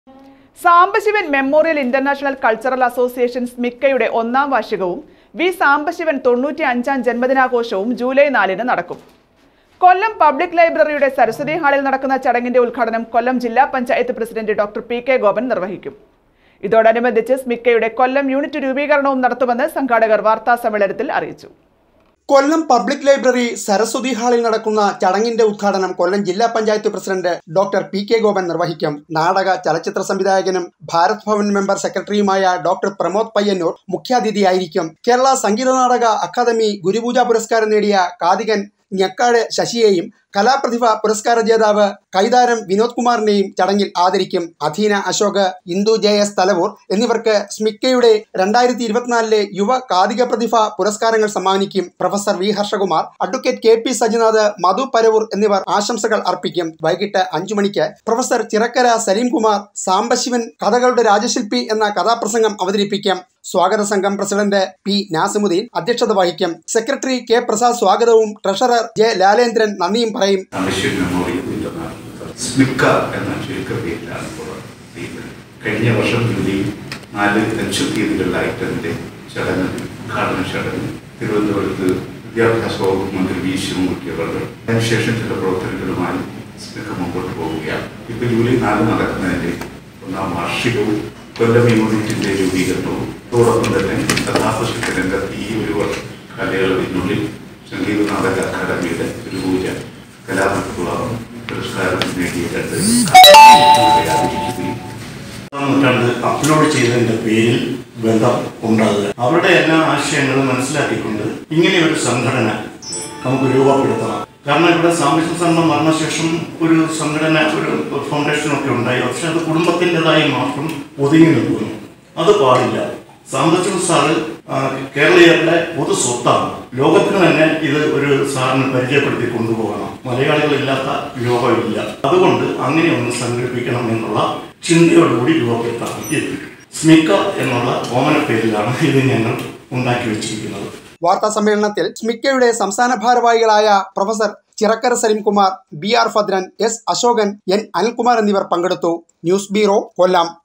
Sambasivan memorial international cultural association സ്മിക്കയുടെ 1ാം വാർഷികവും വി സാംബശിവൻ 95ാം ജന്മദിനാഘോഷവും ജൂലൈ 4-ന് നടക്കും. കൊല്ലം പബ്ലിക് ലൈബ്രറിയുടെ സരസ്വതി ഹാളിൽ നടക്കുന്ന ചടങ്ങിന്റെ ഉദ്ഘാടനം കൊല്ലം ജില്ലാ panchayat president doctor P K Gopan നിർവഹിക്കും. ഇതോടനുബന്ധിച്ച് സ്മിക്കയുടെ കൊല്ലം യൂണിറ്റ് രൂപീകരണവും നടത്തുമെന്ന് സംഘാടകർ വാർത്താസമ്മേളനത്തിൽ അറിയിച്ചു. കൊല്ലം പബ്ലിക് ലൈബ്രറി സരസ്വതി ഹാളിൽ നടക്കുന്ന ചടങ്ങിന്റെ ഉദ്ഘാടനം കൊല്ലം ജില്ലാ panchayat president doctor P K Gopan നിർവഹിക്കും. നാടക ചലച്ചിത്ര സംവിധായകനും ഭാരത് ഭവൻ മെമ്പർ സെക്രട്ടറിയുമായ ഡോക്ടർ പ്രമോദ് പയ്യന്നൂർ മുഖ്യാതിഥിയായിരിക്കും. കേരള സംഗീത നാടക അക്കാദമി ഗുരുപൂജ പുരസ്കാരം നേടിയ കാതികൻ ഞക്കാട് ശശിയെയും കലാപ്രതിഭ പുരസ്കാര ജേതാവ് കൈതാരം വിനോദ് കുമാറിനെയും ചടങ്ങിൽ ആദരിക്കും. അധീന അശോക്, ഇന്ദു ജെ.എസ്. തലവൂർ എന്നിവർക്ക് സ്മിക്കയുടെ 2024 യുവ കാതിക പ്രതിഭ പുരസ്കാരങ്ങൾ സമ്മാനിക്കും. Professor V Harshakumar, advocate K P Sajinath, Madhu Paravur എന്നിവർ ആശംസകൾ അർപ്പിക്കും. വൈകിട്ട് 5 മണിക്ക് പ്രൊഫസർ ചിറക്കര സലീംകുമാർ സാംബശിവൻ കഥകളുടെ രാജശില്പി എന്ന കഥാപ്രസംഗം അവതരിപ്പിക്കും. സ്വാഗത സംഘം പ്രസിഡന്റ് പി നാസിമുദ്ദീൻ അധ്യക്ഷത വഹിക്കും. സെക്രട്ടറി കെ പ്രസാദ് സ്വാഗതവും ട്രഷറർ ജെ ലാലേന്ദ്രൻ നന്ദിയും പറയും. കഴിഞ്ഞ വർഷം ജൂലൈ 4 ലക്ഷദ്വീപിലായിട്ട് അതിന്റെ ചടങ്ങ് ഉദ്ഘാടന ചടങ്ങ് തിരുവനന്തപുരത്ത് വിദ്യാഭ്യാസ വകുപ്പ് മന്ത്രി വി ശിവൻകുട്ടി അവർ അതിനുശേഷം ചില പ്രവർത്തനങ്ങളുമായി സ്മിക്ക മുമ്പോട്ട് പോവുകയാണ്. ഇപ്പൊ ജൂലൈ 4 നടക്കുന്നതിന്റെ 1ാം വാർഷികവും കൊല്ലം യൂണിറ്റിന്റെ രൂപീകരണവും അതോടൊപ്പം തന്നെ കഥാപ്രസംഗ രംഗത്ത് ഈ ഒരു കാലയളവിനുള്ളിൽ സംഗീത നാടക അക്കാദമിയുടെ ഗുരുപൂജ കലാപ്രതിഭ പുരസ്കാരം നേടിയ 2 നൂറ്റാണ്ട് അപ്ലോഡ് ചെയ്തതിന്റെ പേരിൽ ബന്ധം ഉണ്ടാകുക, അവരുടെ എല്ലാ ആശയങ്ങളും മനസ്സിലാക്കിക്കൊണ്ട് ഇങ്ങനെ ഒരു സംഘടന നമുക്ക് രൂപപ്പെടുത്തണം. കാരണം ഇവിടെ സാംബശിവൻ സാറിന്റെ മരണശേഷം ഒരു സംഘടന, ഒരു ഫൗണ്ടേഷനൊക്കെ ഉണ്ടായി. പക്ഷെ അത് കുടുംബത്തിൻ്റെതായി മാത്രം ഒതുങ്ങി നിൽക്കുന്നു. അത് പാടില്ല. സാംബശിവൻ സാറ് കേരളീയരുടെ പൊതു സ്വത്താണ്. ലോകത്തിന് തന്നെ ഇത് ഒരു സാറിന് പരിചയപ്പെടുത്തി കൊണ്ടുപോകണം. മലയാളികളില്ലാത്ത ലോകമില്ല. അതുകൊണ്ട് അങ്ങനെ ഒന്ന് സംഘടിപ്പിക്കണം എന്നുള്ള ചിന്തയോടുകൂടി രൂപപ്പെടുത്താൻ സ്മിക്ക എന്നുള്ള ഓമന പേരിലാണ് ഇത് ഞങ്ങൾ ഉണ്ടാക്കി വെച്ചിരിക്കുന്നത്. വാർത്താ സമ്മേളനത്തിൽ സ്മിക്കയുടെ സംസ്ഥാന ഭാരവാഹികളായ professor Chirakkara Saleemkumar, B R Bhadran, S Ashokan, N Anilkumar എന്നിവർ പങ്കെടുത്തു. ന്യൂസ് ബ്യൂറോ, കൊല്ലം.